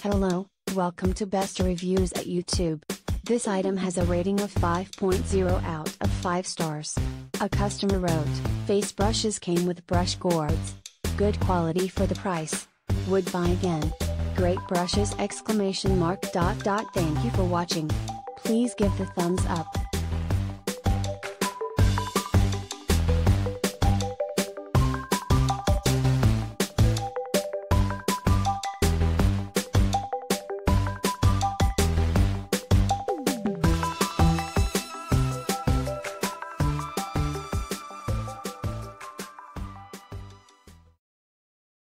Hello, welcome to Best Reviews at YouTube. This item has a rating of 5.0 out of 5 stars. A customer wrote, face brushes came with brush guards. Good quality for the price. Would buy again. Great brushes! Thank you for watching. Please give the thumbs up.